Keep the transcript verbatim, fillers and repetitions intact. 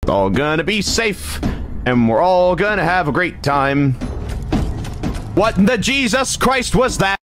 all gonna be safe, and we're all gonna have a great time. What in the Jesus Christ was that?